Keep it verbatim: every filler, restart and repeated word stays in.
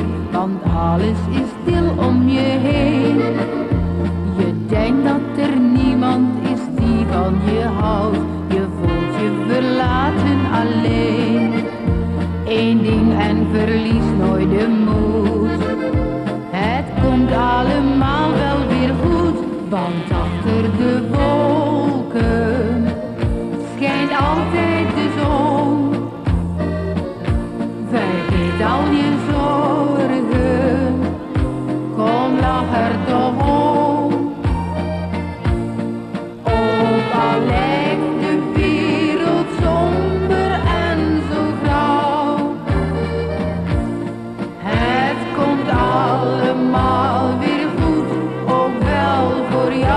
want alles is stil om je heen. Je denkt dat er niemand is die van je houdt, je voelt je verlaten alleen. Eén ding en verlies nooit de moed, het komt allemaal wel weer goed, want achter de wolken schijnt altijd de zon. Vergeet al je zorgen, kom lach er toch om. Ook al lijkt de wereld somber en zo grauw, het komt allemaal weer goed, ook wel voor jou.